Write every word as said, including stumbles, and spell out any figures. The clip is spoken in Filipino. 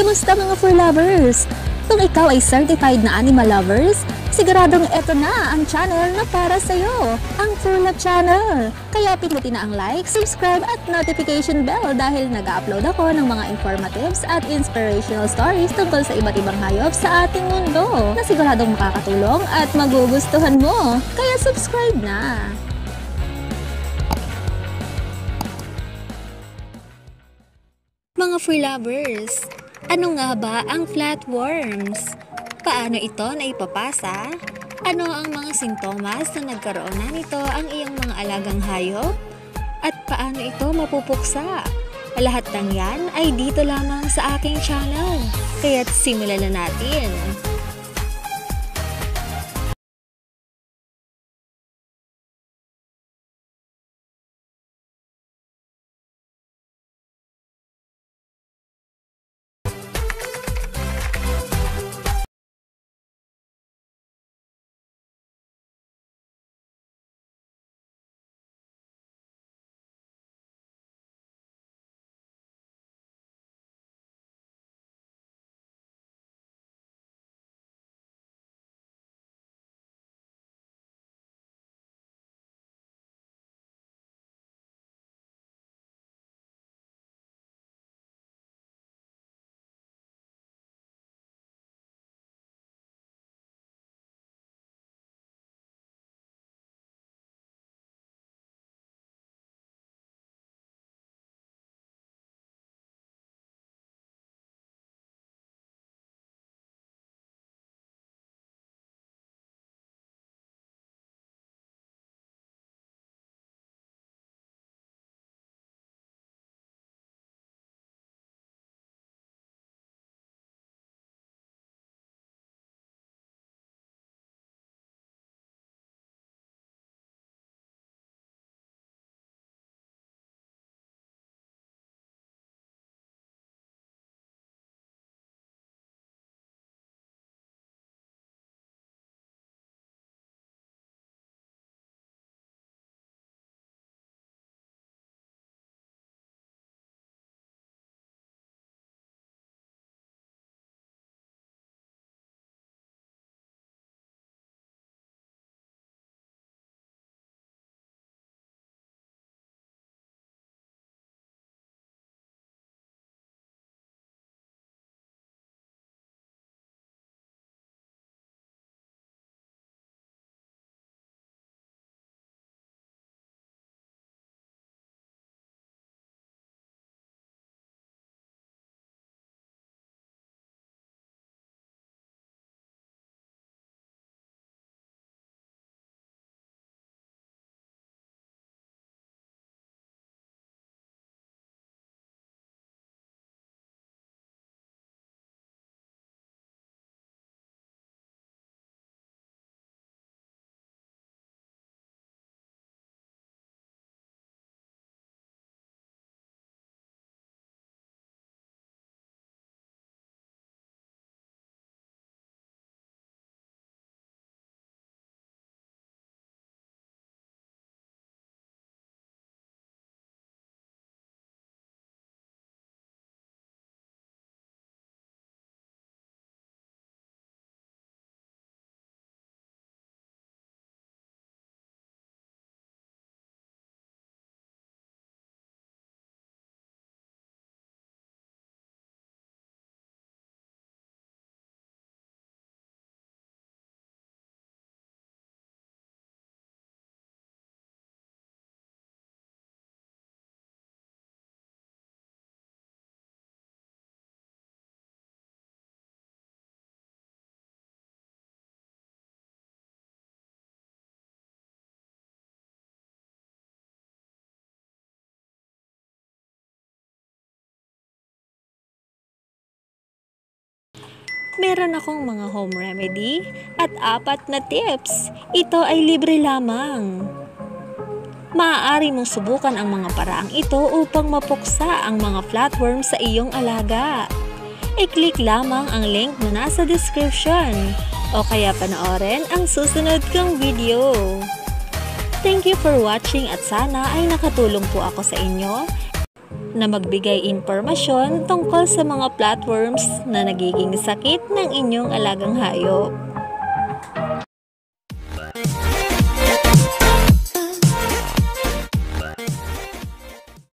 Kamusta mga fur lovers? Kung ikaw ay certified na animal lovers, siguradong eto na ang channel na para sa'yo, ang Fur Love Channel. Kaya pindutin na ang like, subscribe at notification bell dahil nag-upload ako ng mga informatives at inspirational stories tungkol sa iba't ibang hayop sa ating mundo na siguradong makakatulong at magugustuhan mo. Kaya subscribe na! Mga fur lovers, ano nga ba ang flatworms? Paano ito naipapasa? Ano ang mga sintomas na nagkaroon na nito ang iyong mga alagang hayop? At paano ito mapupuksa? Lahat ng yan ay dito lamang sa aking channel. Kaya't simulan na natin! Meron akong mga home remedy at apat na tips. Ito ay libre lamang. Maaari mong subukan ang mga paraang ito upang mapuksa ang mga flatworms sa iyong alaga. I-click lamang ang link na nasa description o kaya panoorin ang susunod kong video. Thank you for watching at sana ay nakatulong po ako sa inyo. na magbigay impormasyon tungkol sa mga flatworms na nagiging sakit ng inyong alagang hayop.